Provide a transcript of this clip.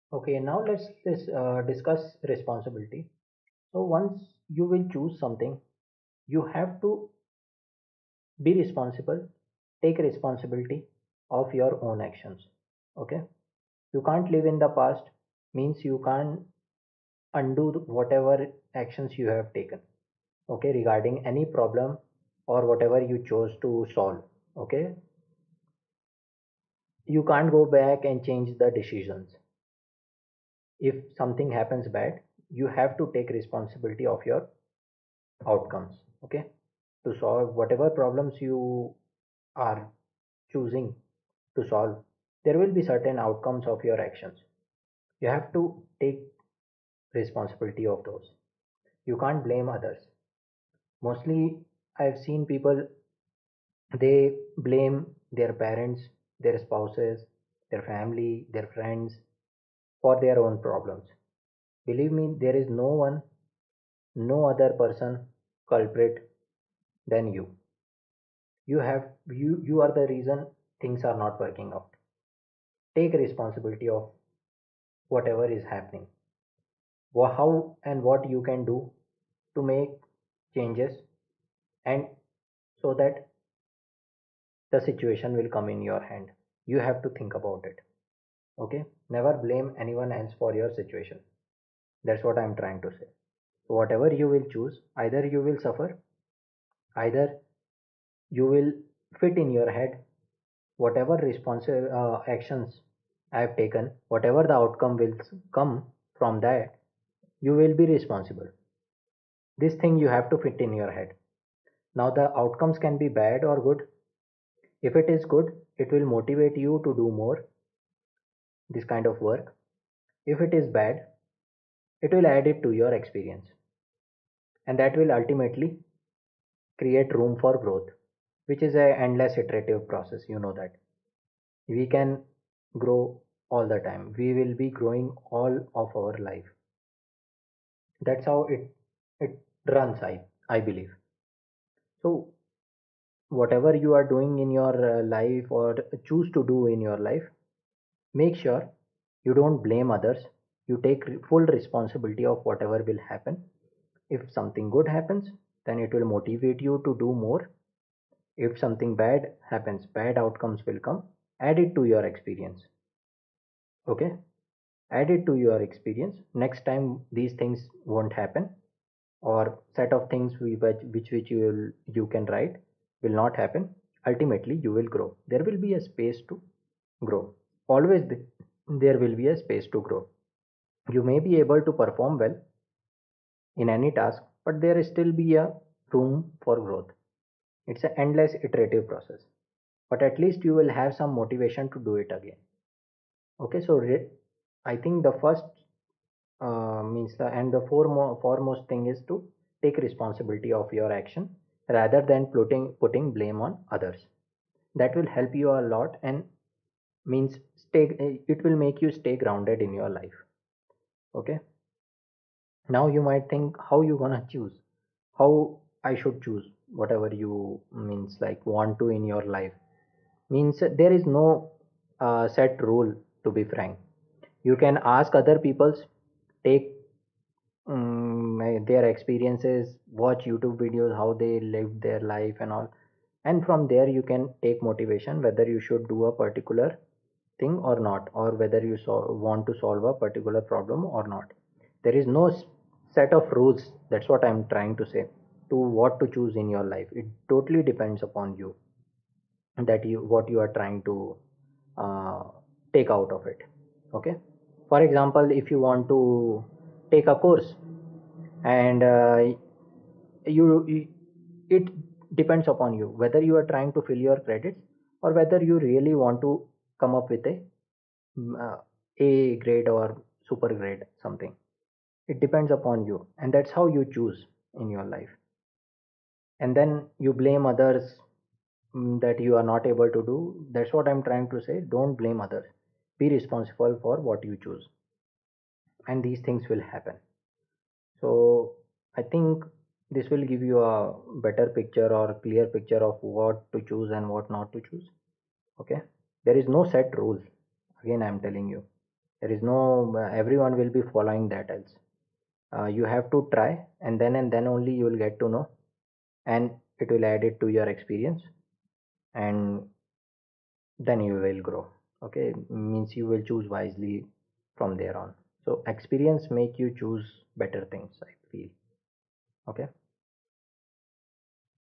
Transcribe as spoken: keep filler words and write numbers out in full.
Okay, now let's dis- uh, discuss responsibility. So once you will choose something, you have to be responsible, take responsibility of your own actions. Okay, you can't live in the past, means you can't undo the- whatever actions you have taken. Okay, regarding any problem or whatever you chose to solve. Okay, you can't go back and change the decisions. If something happens bad, you have to take responsibility of your outcomes. Okay, to solve whatever problems you are choosing to solve, there will be certain outcomes of your actions. You have to take responsibility of those. You can't blame others. Mostly I've seen people, they blame their parents, their spouses, their family, their friends for their own problems. Believe me, there is no one, no other person culprit than you. You have you you are the reason things are not working out. Take responsibility of whatever is happening. How and what you can do to make changes, and so that the situation will come in your hand. You have to think about it. Okay, never blame anyone else for your situation. That's what I'm trying to say. So whatever you will choose, either you will suffer, either you will fit in your head whatever responsive uh, actions I have taken, whatever the outcome will come from that, you will be responsible. This thing you have to fit in your head. Now the outcomes can be bad or good. If it is good, it will motivate you to do more this kind of work. If it is bad, it will add it to your experience, and that will ultimately create room for growth, which is a endless iterative process. You know that we can grow all the time. We will be growing all of our life. That's how it it runs, i i believe. So whatever you are doing in your uh, life or choose to do in your life, make sure you don't blame others. You take re- full responsibility of whatever will happen. If something good happens, then it will motivate you to do more. If something bad happens, bad outcomes will come. Add it to your experience. Okay, add it to your experience. Next time these things won't happen, or set of things we, which which which you will, you can write will not happen. Ultimately you will grow. There will be a space to grow. Always th- there will be a space to grow. You may be able to perform well in any task, but there is still be a room for growth. It's an endless iterative process, but at least you will have some motivation to do it again. Okay, so re- I think the first uh, means the and the foremost, foremost thing is to take responsibility of your action rather than putting putting blame on others. That will help you a lot, and means stay, it will make you stay grounded in your life. Okay, now you might think, how you gonna choose, how I should choose whatever you means like want to in your life. Means there is no uh, set rule, to be frank. You can ask other people's, take um, their experiences, watch YouTube videos how they lived their life and all, and from there you can take motivation whether you should do a particular thing or not, or whether you so- want to solve a particular problem or not. There is no s- set of rules. That's what I'm trying to say, to what to choose in your life. It totally depends upon you, that you what you are trying to uh, take out of it. Okay, for example, if you want to take a course, and uh, you, you it depends upon you whether you are trying to fill your credits, or whether you really want to come up with a mm, uh, a grade or super grade something. It depends upon you, and that's how you choose in your life. And then you blame others, mm, that you are not able to do. That's what I'm trying to say. Don't blame others. Be responsible for what you choose, and these things will happen. So I think this will give you a better picture or clear picture of what to choose and what not to choose. Okay, there is no set rules. Again, I'm telling you, There is no uh, everyone will be following that else. Uh, you have to try, and then and then only you will get to know, and it will add it to your experience, and then you will grow. Okay, means you will choose wisely from there on. So experience make you choose better things, I feel. Okay.